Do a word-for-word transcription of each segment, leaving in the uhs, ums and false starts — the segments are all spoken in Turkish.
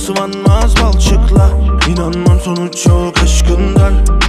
sıvanmaz balçıkla. İnanmam sonuç yok aşkından.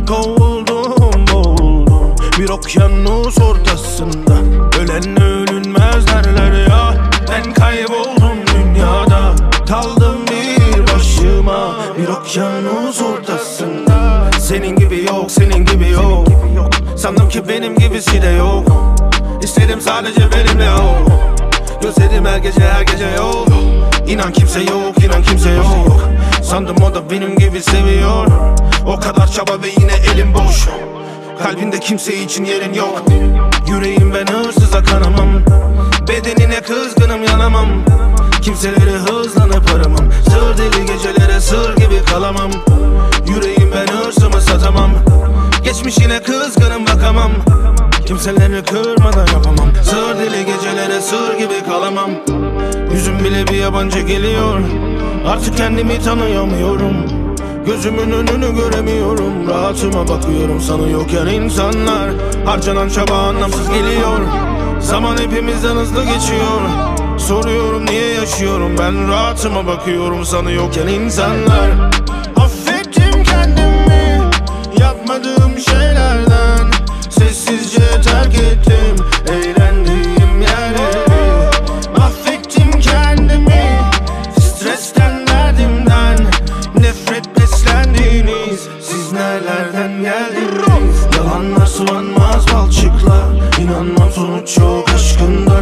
Kovuldum boğuldum bir okyanus ortasında. Ölen ölünmez derler ya. Ben kayboldum dünyada, kaldım bir başıma bir okyanus ortasında. Senin gibi yok, senin gibi yok. Sandım ki benim gibisi de yok. İstedim sadece benimle ol. Gözlerim her gece her gece yok. İnan kimse yok, inan kimse yok. Sandım o da benim gibi seviyor. O kadar çaba ve yine elim boş. Kalbinde kimse için yerin yok. Yüreğim ben hırsıza kanamam. Bedenine kızgınım yanamam. Kimseleri hızlanıp aramam. Sır deli gecelere sır gibi kalamam. Yüreğim ben hırsımı satamam. Geçmişine kızgınım bakamam. Kimseleri kırmadan yapamam. Sır deli gecelere sır gibi kalamam. Yüzüm bile bir yabancı geliyor. Artık kendimi tanıyamıyorum. Gözümün önünü göremiyorum. Rahatıma bakıyorum sanıyorken insanlar. Harcanan çaba anlamsız geliyor. Zaman hepimizden hızlı geçiyor. Soruyorum niye yaşıyorum ben, rahatıma bakıyorum sanıyorken insanlar. Affettim kendimi yapmadığım şeylerden. Sessizce terk ettim eğlendiğim yerleri. Affettim kendimi stresten, derdimden. Nefret beslendiğiniz siz nerelerden geldiniz? Yalanlar sıvanmaz balçıkla. İnanmam sonuç yok aşkından.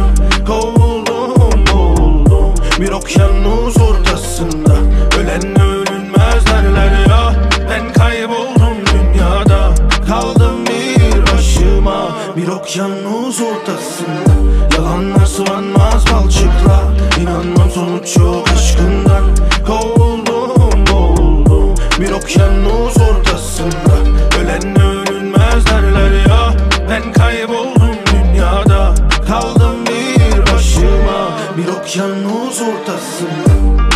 Kovuldum boğuldum bir okyanus ortasında. Ölen ölünmez derler ya. Ben kayboldum dünyada, kaldım bir başıma bir okyanus ortasında. Yalanlar sıvanmaz balçıkla. İnanmam sonuç yok aşkından. Kovuldum boğuldum bir okyanus ortasında. Ölen ölünmez derler ya. Ben kayboldum dünyada, kaldım bir başıma bir okyanus ortasında.